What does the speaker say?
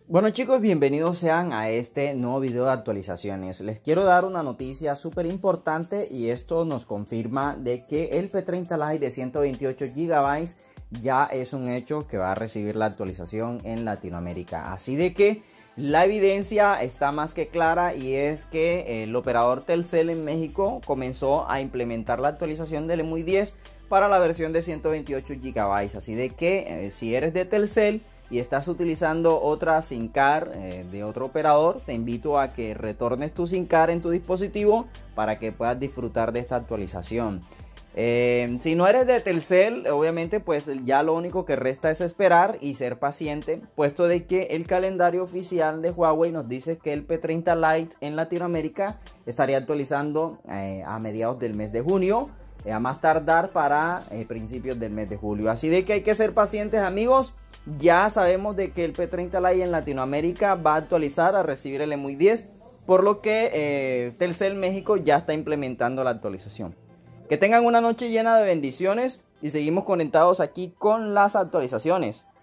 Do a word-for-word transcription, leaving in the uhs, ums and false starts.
Bueno chicos, bienvenidos sean a este nuevo video de actualizaciones. Les quiero dar una noticia súper importante y esto nos confirma de que el P treinta Lite de ciento veintiocho gigabytes ya es un hecho que va a recibir la actualización en Latinoamérica. Así de que la evidencia está más que clara y es que el operador Telcel en México comenzó a implementar la actualización del EMUI diez para la versión de ciento veintiocho gigabytes. Así de que eh, si eres de Telcel y estás utilizando otra SIM card eh, de otro operador, te invito a que retornes tu SIM card en tu dispositivo para que puedas disfrutar de esta actualización. Eh, si no eres de Telcel, obviamente pues ya lo único que resta es esperar y ser paciente, puesto de que el calendario oficial de Huawei nos dice que el P treinta Lite en Latinoamérica estaría actualizando eh, a mediados del mes de junio, eh, a más tardar para eh, principios del mes de julio. Así de que hay que ser pacientes, amigos. Ya sabemos de que el P treinta Lite en Latinoamérica va a actualizar a recibir el EMUI diez, por lo que eh, Telcel México ya está implementando la actualización. Que tengan una noche llena de bendiciones y seguimos conectados aquí con las actualizaciones.